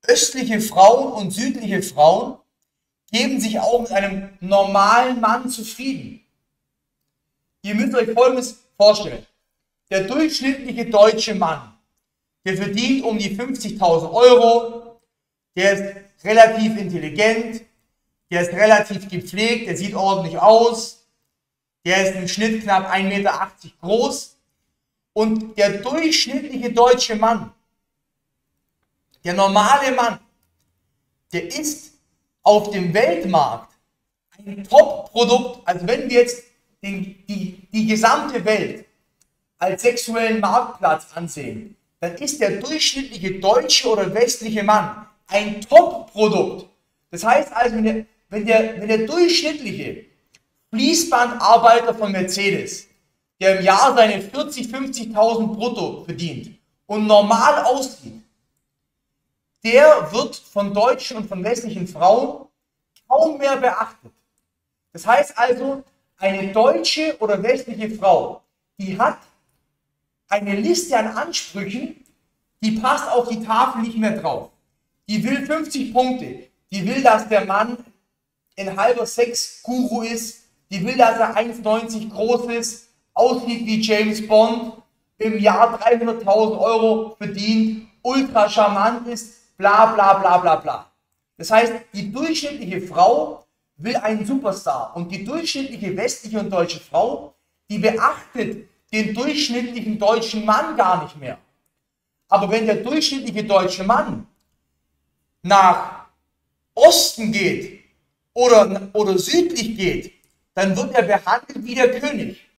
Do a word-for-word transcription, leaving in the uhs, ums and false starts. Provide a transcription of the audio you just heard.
östliche Frauen und südliche Frauen geben sich auch mit einem normalen Mann zufrieden. Ihr müsst euch Folgendes vorstellen. Der durchschnittliche deutsche Mann, der verdient um die fünfzigtausend Euro, der ist relativ intelligent, der ist relativ gepflegt, der sieht ordentlich aus, der ist im Schnitt knapp ein Meter achtzig groß und der durchschnittliche deutsche Mann, der normale Mann, der ist auf dem Weltmarkt ein Top-Produkt. Also wenn wir jetzt den, die, die gesamte Welt als sexuellen Marktplatz ansehen, dann ist der durchschnittliche deutsche oder westliche Mann ein Top-Produkt. Das heißt also, wenn der, wenn der, wenn der durchschnittliche Fließbandarbeiter von Mercedes, der im Jahr seine vierzigtausend, fünfzigtausend brutto verdient und normal aussieht, der wird von deutschen und von westlichen Frauen kaum mehr beachtet. Das heißt also, eine deutsche oder westliche Frau, die hat eine Liste an Ansprüchen, die passt auf die Tafel nicht mehr drauf. Die will fünfzig Punkte, die will, dass der Mann ein halber Sex-Guru ist, die will, dass er eins neunzig groß ist, aussieht wie James Bond, im Jahr dreihunderttausend Euro verdient, ultra charmant ist, bla bla bla bla bla. Das heißt, die durchschnittliche Frau will einen Superstar und die durchschnittliche westliche und deutsche Frau, die beachtet den durchschnittlichen deutschen Mann gar nicht mehr. Aber wenn der durchschnittliche deutsche Mann nach Osten geht oder, oder südlich geht, dann wird er behandelt wie der König.